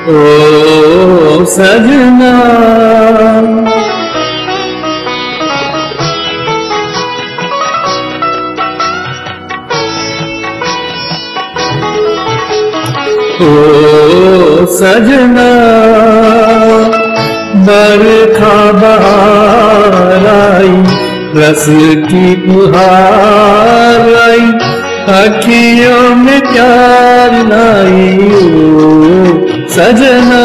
ओ सजना ओ सजना बरखा बहार आई, रस की फुहार आई, अखियों में प्यार लाई। ओ सजना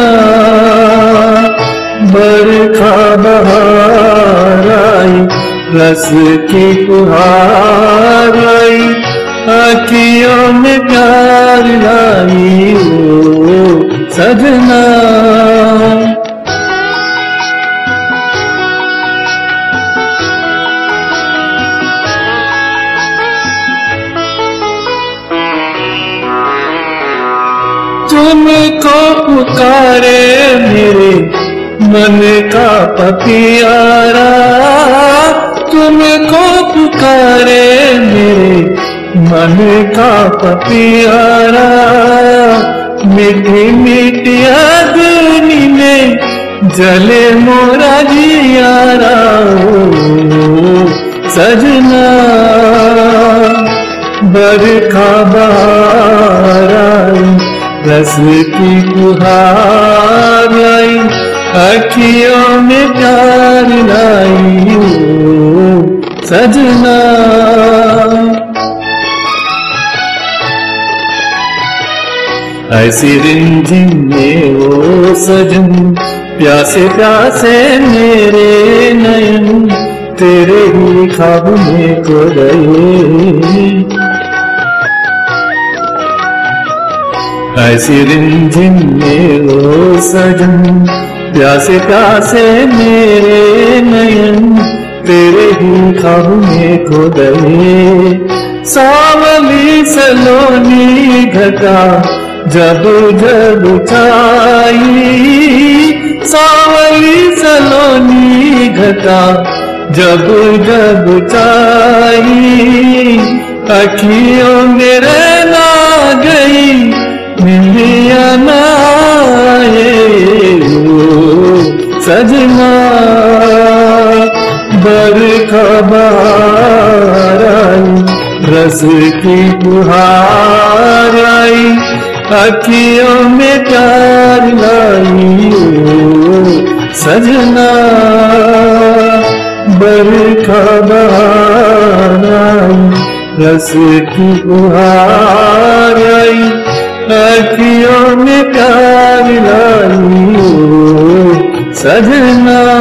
बरखा बहार आई, रस की फुहार आई, अखियों में प्यार लाई। ओ सजना तुमको पुकारे मेरे मन का पपियारा, तुमको पुकारे मेरे मन का पपियारा, मीठी मीठी अग्नि में जले मोरा जियारा। ओ सजना बरखा बहार आई, रस की फुहार आई, अखियों में प्यार लाई। ओ सजना ऐसी रिंझिन में ओ सजन, प्यासे प्यासे मेरे नयन, तेरे ही ख्वाब में खो गए। ऐसी रिंझिन में ओ सजन, प्यासे प्यासे मेरे नयन, तेरे ही ख्वाब में खो गए। सावली सलोनी घटा जब जब छाई, सावली सलोनी घटा जब जब छाई, अखियों में रहना गई मिलिया नाए। ओ सजना बरखा बहार आई, रस की फुहार आई, अखियों में प्यार लाई। ओ सजना बरखा बहार आई, रस की फुहार आई, अखियों में प्यार लाई। ओ सजना